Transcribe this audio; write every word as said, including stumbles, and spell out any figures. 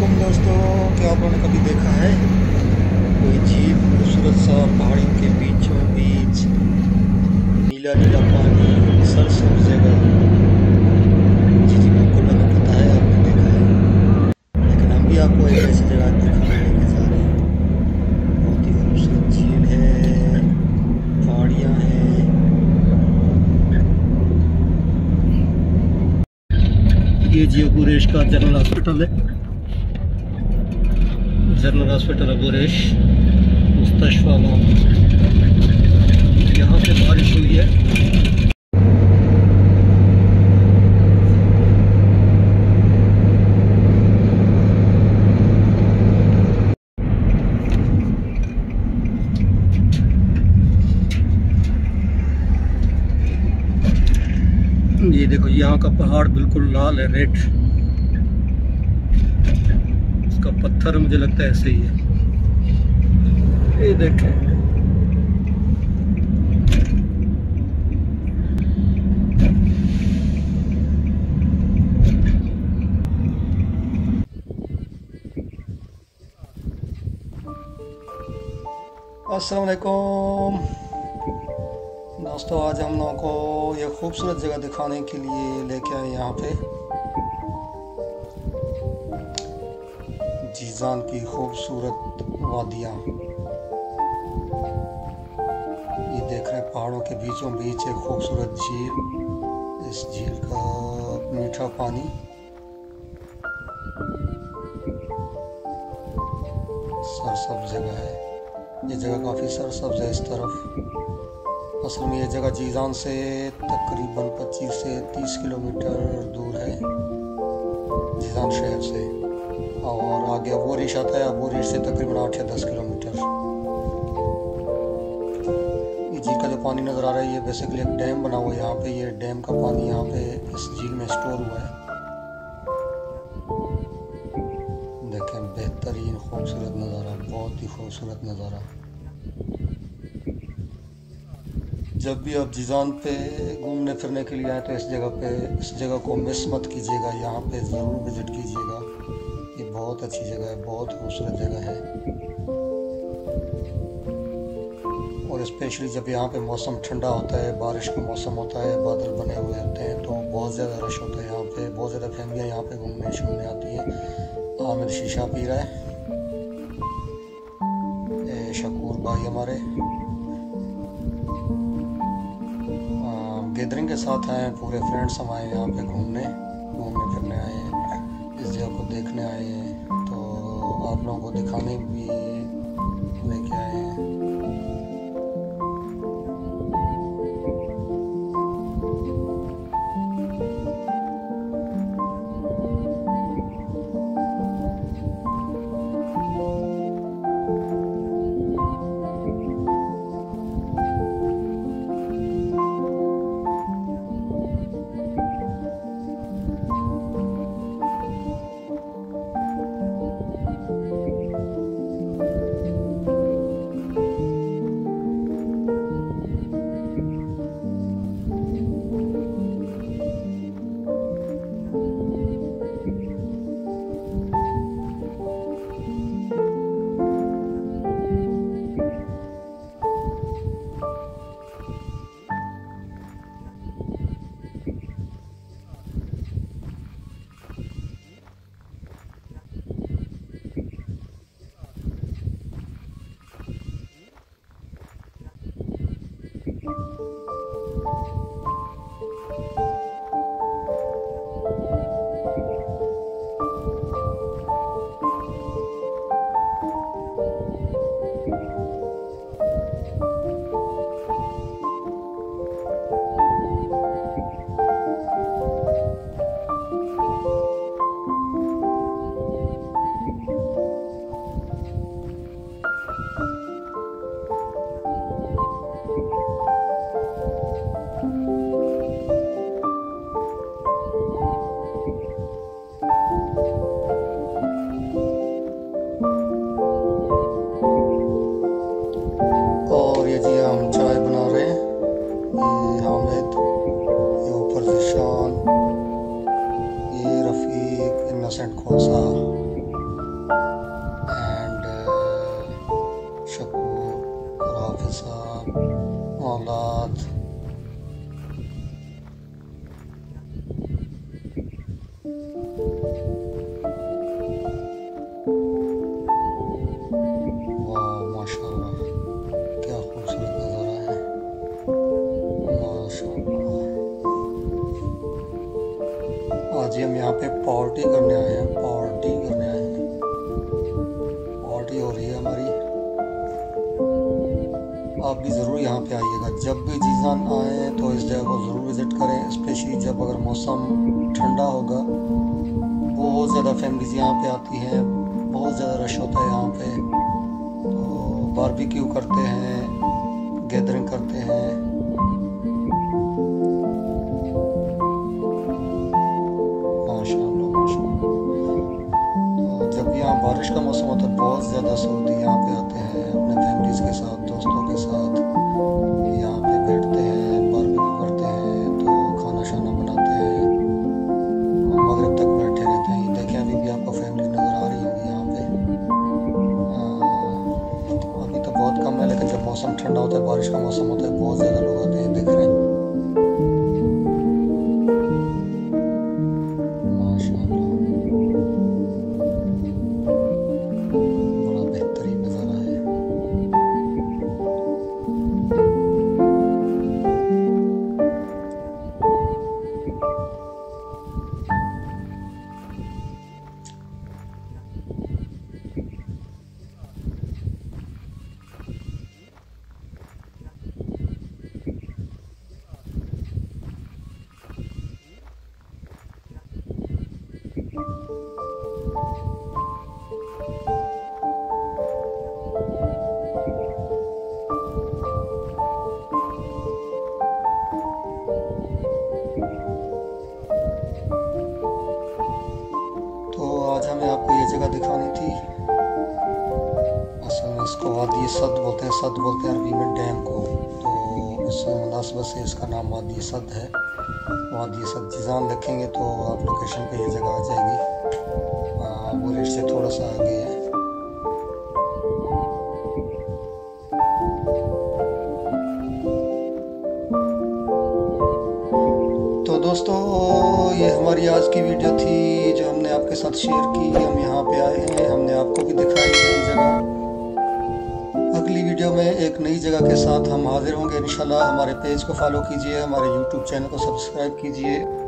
अस्सलामुअलैकुम दोस्तों, क्या आप लोगों ने कभी देखा है कोई झील खूबसूरत सा पहाड़ियों के बीचों बीच, नीला नीला पानी, सरसब्ज जगह। जी जी बिल्कुल, हमें पता है आपने देखा है, लेकिन हम भी आपको एक ऐसी जगह दिखाने लेके जा रहे हैं। बहुत ही खूबसूरत झील है, पहाड़ियाँ हैं। ये जियो गुरेश का जनरल हॉस्पिटल है, जनरल हॉस्पिटल है गुरेश मुस्तशफा गाँव। यहाँ पे बारिश हुई है। ये देखो, यहाँ का पहाड़ बिल्कुल लाल है, रेड। इसका पत्थर मुझे लगता है ऐसे ही है। ये देखें, अस्सलाम वालेकुम दोस्तों। आज हम लोगों को ये खूबसूरत जगह दिखाने के लिए लेके आए यहाँ पे जीजान की खूबसूरत वादियाँ। ये देख रहे हैं, पहाड़ों के बीचों बीच एक खूबसूरत झील। इस झील का मीठा पानी, सरसब्ज जगह है। ये जगह काफ़ी सरसब्ज है इस तरफ। असल में ये जगह जीजान से तकरीबन पच्चीस से तीस किलोमीटर दूर है, जीजान शहर से। और आगे अबोरिश आता है, अबोरिश से तकरीबन आठ या दस किलोमीटर। ये झील का जो पानी नज़र आ रहा है, ये बेसिकली एक डैम बना हुआ है यहाँ पे। ये डैम का पानी यहाँ पे इस झील में स्टोर हुआ है। देखें, बेहतरीन खूबसूरत नज़ारा, बहुत ही खूबसूरत नज़ारा। जब भी आप जीजान पे घूमने फिरने के लिए आए तो इस जगह पे इस जगह को मिस मत कीजिएगा, यहाँ पे ज़रूर विज़िट कीजिएगा। ये बहुत अच्छी जगह है, बहुत खूबसूरत जगह है। और स्पेशली जब यहाँ पे मौसम ठंडा होता है, बारिश का मौसम होता है, बादल बने हुए होते हैं, तो बहुत ज़्यादा रश होता है यहाँ पे। बहुत ज़्यादा फैमिलियाँ यहाँ पे घूमने शूमने आती हैं। आमिर शीशा पी रहा है, ए शकूर भाई हमारे गैदरिंग के साथ आए हैं, पूरे फ्रेंड्स हम आए यहाँ पे घूमने घूमने फिरने आए हैं, इस जगह को देखने आए हैं, तो आप लोगों को दिखाने भी लेके आए हैं। बाप औलाद। वाह माशाल्लाह, क्या खूबसूरत नज़ारा है माशाल्लाह। आज हम यहाँ पे पार्टी करने आए हैं, पार्टी करने आए हैं, पार्टी हो रही है हमारी। आप भी ज़रूर यहाँ पे आइएगा, जब भी जीजान आए तो इस जगह को ज़रूर विज़िट करें, स्पेशली जब अगर मौसम ठंडा होगा। बहुत ज़्यादा फैमिलीज यहाँ पे आती हैं, बहुत ज़्यादा रश होता है यहाँ पे, तो बारबेक्यू करते हैं, गैदरिंग करते हैं। माशाल्लाह माशाल्लाह। तो जब यहाँ बारिश का मौसम होता है, बहुत ज़्यादा सऊदी यहाँ पे आते हैं अपने फैमिलीज के साथ, दोस्तों के साथ, यहाँ पे बैठते हैं, बारबेक्यू करते हैं, तो खाना शाना बनाते हैं, मगरिब तक बैठे रहते हैं। देखें अभी भी आपको फैमिली नज़र आ रही होगी यहाँ पे। आ, अभी तो बहुत कम है, लेकिन जब मौसम ठंडा होता है, बारिश का मौसम होता है, बहुत ज़्यादा लोग आते हैं, देख रहे हैं माशाल्लाह। बड़ा बेहतरीन नज़ारा है। तो आज हमें आपको ये जगह दिखानी थी। असल में इसको वादी सद बोलते हैं, सद बोलते हैं अरबी में डैम को, तो इस मुनासबत से इसका नाम वादी सद है। वादी सद जीजान लिखेंगे तो आप लोकेशन पे ये जगह आ जाएगी। आ, वो रेट से थोड़ा सा आगे है। तो दोस्तों, ये हमारी आज की वीडियो थी जो हमने आपके साथ शेयर की। हम यहाँ पे आए हैं, हमने आपको भी दिखाई नई जगह। अगली वीडियो में एक नई जगह के साथ हम हाजिर होंगे इंशाल्लाह। हमारे पेज को फॉलो कीजिए, हमारे यूट्यूब चैनल को सब्सक्राइब कीजिए।